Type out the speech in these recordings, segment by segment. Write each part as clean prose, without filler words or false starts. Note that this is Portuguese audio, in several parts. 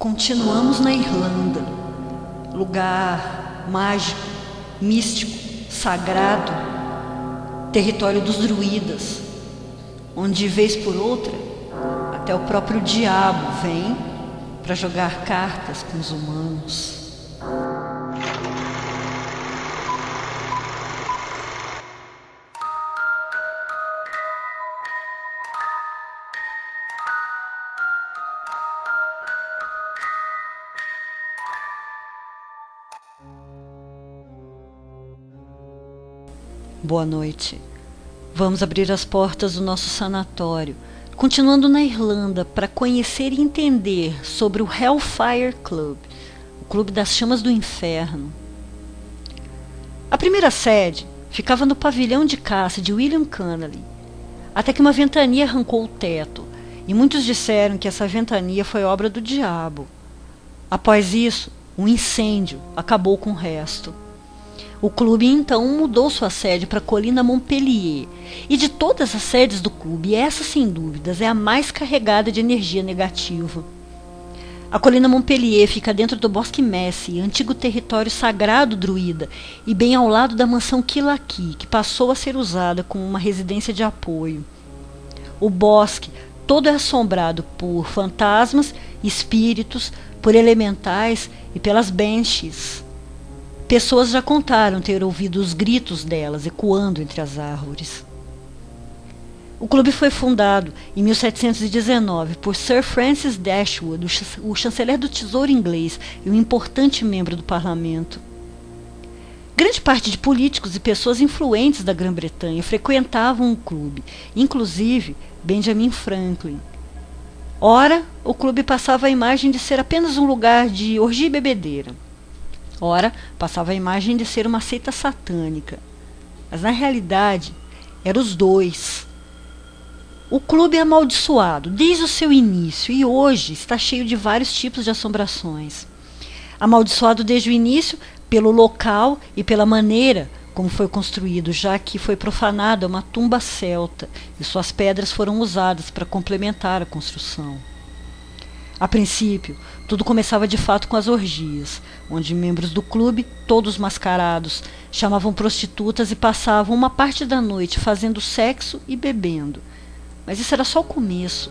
Continuamos na Irlanda, lugar mágico, místico, sagrado, território dos druidas, onde de vez por outra até o próprio diabo vem para jogar cartas com os humanos. Boa noite. Vamos abrir as portas do nosso sanatório, continuando na Irlanda para conhecer e entender sobre o Hellfire Club, o Clube das Chamas do Inferno. A primeira sede ficava no pavilhão de caça de William Connolly, até que uma ventania arrancou o teto, e muitos disseram que essa ventania foi obra do diabo. Após isso, um incêndio acabou com o resto. O clube então mudou sua sede para a Colina Montpelier, e de todas as sedes do clube, essa sem dúvidas é a mais carregada de energia negativa. A Colina Montpelier fica dentro do Bosque Messi, antigo território sagrado druida, e bem ao lado da mansão Kilaki, que passou a ser usada como uma residência de apoio. O bosque todo é assombrado por fantasmas, espíritos, por elementais e pelas banshees. Pessoas já contaram ter ouvido os gritos delas ecoando entre as árvores. O clube foi fundado em 1719 por Sir Francis Dashwood, o chanceler do Tesouro inglês e um importante membro do parlamento. Grande parte de políticos e pessoas influentes da Grã-Bretanha frequentavam o clube, inclusive Benjamin Franklin. Ora, o clube passava a imagem de ser apenas um lugar de orgia e bebedeira. Ora, passava a imagem de ser uma seita satânica. Mas na realidade, eram os dois. O clube é amaldiçoado desde o seu início e hoje está cheio de vários tipos de assombrações. Amaldiçoado desde o início pelo local e pela maneira como foi construído, já que foi profanada uma tumba celta e suas pedras foram usadas para complementar a construção. A princípio, tudo começava de fato com as orgias, onde membros do clube, todos mascarados, chamavam prostitutas e passavam uma parte da noite fazendo sexo e bebendo. Mas isso era só o começo.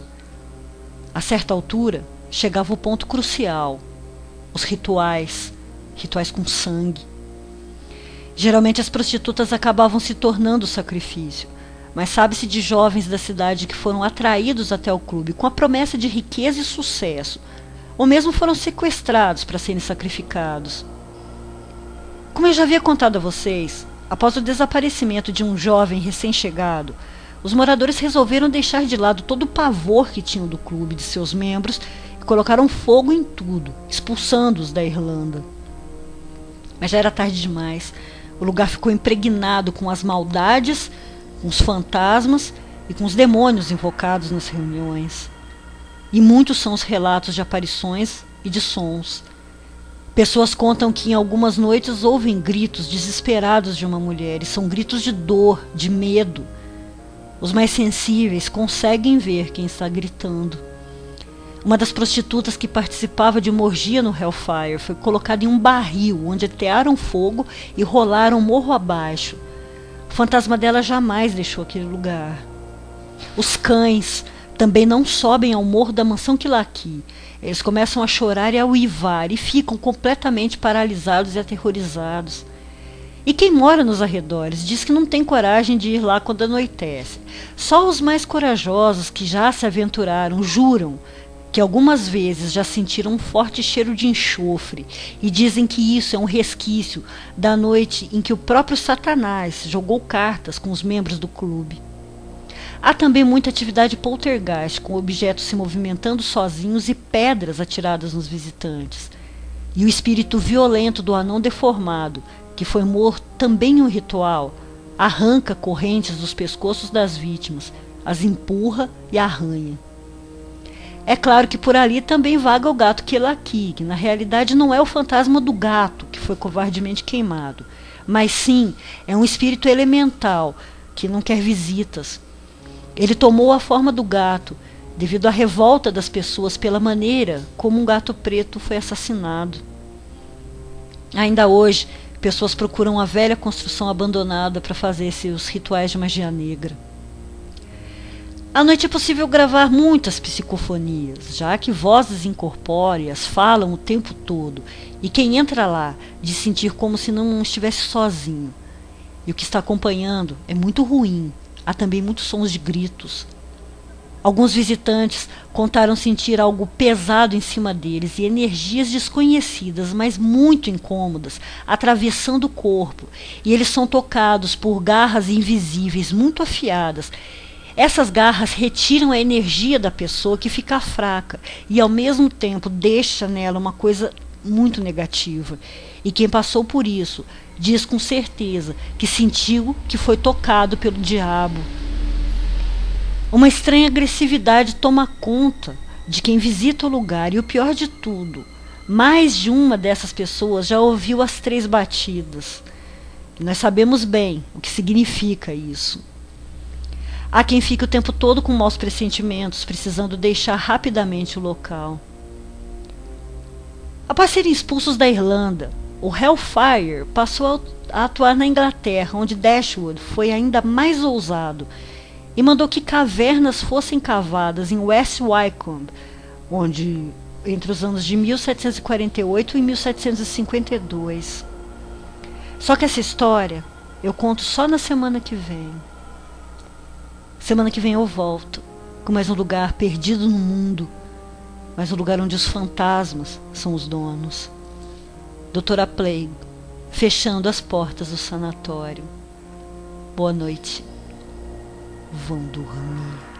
A certa altura, chegava o ponto crucial: os rituais com sangue. Geralmente as prostitutas acabavam se tornando o sacrifício, mas sabe-se de jovens da cidade que foram atraídos até o clube com a promessa de riqueza e sucesso, ou mesmo foram sequestrados para serem sacrificados. Como eu já havia contado a vocês, após o desaparecimento de um jovem recém-chegado, os moradores resolveram deixar de lado todo o pavor que tinham do clube e de seus membros e colocaram fogo em tudo, expulsando-os da Irlanda. Mas já era tarde demais. O lugar ficou impregnado com as maldades, com os fantasmas e com os demônios invocados nas reuniões. E muitos são os relatos de aparições e de sons. Pessoas contam que em algumas noites ouvem gritos desesperados de uma mulher, e são gritos de dor, de medo. Os mais sensíveis conseguem ver quem está gritando. Uma das prostitutas que participava de uma orgia no Hellfire foi colocada em um barril, onde atearam fogo e rolaram morro abaixo. O fantasma dela jamais deixou aquele lugar. Os cães também não sobem ao morro da mansão Kilaki. Eles começam a chorar e a uivar e ficam completamente paralisados e aterrorizados. E quem mora nos arredores diz que não tem coragem de ir lá quando anoitece. Só os mais corajosos que já se aventuraram juram que algumas vezes já sentiram um forte cheiro de enxofre e dizem que isso é um resquício da noite em que o próprio Satanás jogou cartas com os membros do clube. Há também muita atividade poltergeist, com objetos se movimentando sozinhos e pedras atiradas nos visitantes. E o espírito violento do anão deformado, que foi morto também em um ritual, arranca correntes dos pescoços das vítimas, as empurra e arranha. É claro que por ali também vaga o gato Kilaki, que na realidade não é o fantasma do gato que foi covardemente queimado, mas sim é um espírito elemental que não quer visitas. Ele tomou a forma do gato devido à revolta das pessoas pela maneira como um gato preto foi assassinado. Ainda hoje, pessoas procuram a velha construção abandonada para fazer seus rituais de magia negra. À noite é possível gravar muitas psicofonias, já que vozes incorpóreas falam o tempo todo, e quem entra lá de sentir como se não estivesse sozinho. E o que está acompanhando é muito ruim, há também muitos sons de gritos. Alguns visitantes contaram sentir algo pesado em cima deles e energias desconhecidas, mas muito incômodas, atravessando o corpo, e eles são tocados por garras invisíveis muito afiadas. Essas garras retiram a energia da pessoa, que fica fraca e ao mesmo tempo deixa nela uma coisa muito negativa. E quem passou por isso diz com certeza que sentiu que foi tocado pelo diabo. Uma estranha agressividade toma conta de quem visita o lugar, e o pior de tudo, mais de uma dessas pessoas já ouviu as 3 batidas. E nós sabemos bem o que significa isso. Há quem fique o tempo todo com maus pressentimentos, precisando deixar rapidamente o local. Após serem expulsos da Irlanda, o Hellfire passou a atuar na Inglaterra, onde Dashwood foi ainda mais ousado e mandou que cavernas fossem cavadas em West Wycombe, onde entre os anos de 1748 e 1752. Só que essa história eu conto só na semana que vem. Semana que vem eu volto com mais um lugar perdido no mundo, mais um lugar onde os fantasmas são os donos. Doutora Plague, fechando as portas do sanatório. Boa noite. Vão dormir.